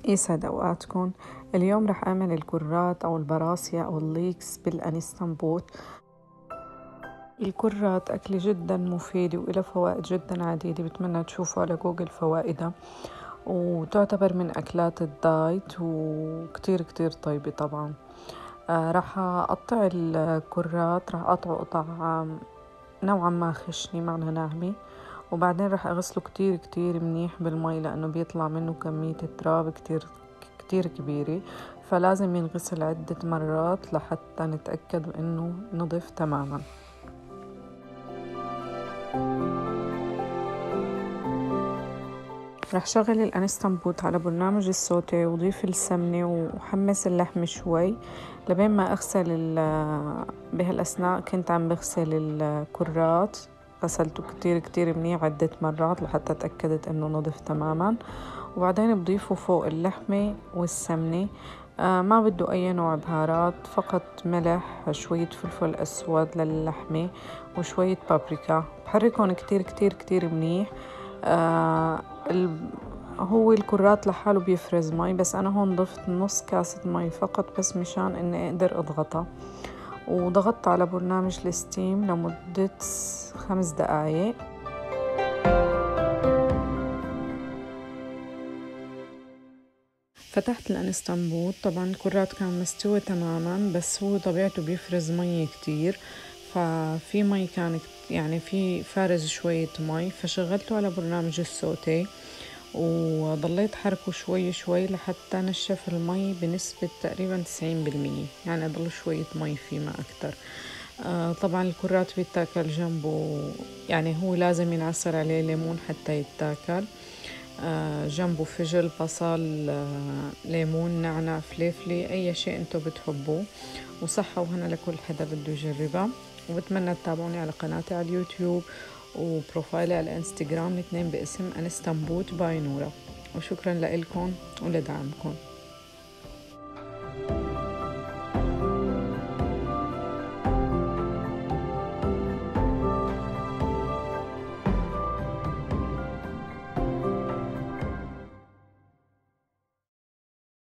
يسعد أوقاتكم. اليوم رح أعمل الكرات أو البراسيا أو الليكس بالأنستان بوت. الكرات أكلة جدا مفيدة وإلها فوائد جدا عديدة، بتمنى تشوفوا على جوجل فوائدها، وتعتبر من أكلات الدايت وكتير كتير طيبة طبعا. رح أقطع الكرات، رح أقطع قطع نوعا ما خشنة معنى ناعمة، وبعدين رح أغسله كتير كتير منيح بالمي لأنه بيطلع منه كمية تراب كتير كتير كبيرة، فلازم ينغسل عدة مرات لحتى نتأكد إنه نضف تماما. رح شغل الانستان بوت على برنامج السوتي وضيف السمنة وحمس اللحم شوي لبين ما أغسل بهالأثناء كنت عم بغسل الكرات، غسلته كتير كتير منيح عدة مرات لحتى تأكدت إنه نضف تماما، وبعدين بضيفه فوق اللحمة والسمنة. ما بده أي نوع بهارات، فقط ملح، شوية فلفل أسود للحمة وشوية بابريكا. بحركهم كتير كتير كتير منيح. هو الكرات لحاله بيفرز مي، بس أنا هون ضفت نص كاسة مي فقط بس مشان إني أقدر أضغطها، وضغطت على برنامج الستيم لمدة 5 دقايق. فتحت الانستان بوت، طبعا الكرات كان مستوي تماما بس هو طبيعته بيفرز مي كتير، ففي مي كان يعني في فارز شوية مي، فشغلته على برنامج السوتي وضليت حركه شوي شوي لحتى نشف المي بنسبة تقريبا 90%، يعني أضل شوية مي فيه ما أكتر. طبعا الكرات بيتاكل جنبه، يعني هو لازم ينعصر عليه ليمون حتى يتاكل. جنبه فجل، بصل، ليمون، نعناع، فليفلي، أي شيء أنتو بتحبوه، وصحة وهنا لكل حدا بده يجربها. وبتمنى تتابعوني على قناتي على اليوتيوب وبروفايلي على الانستغرام، الاثنين باسم انستان بوت باي نورة. وشكرا لكم ولدعمكم.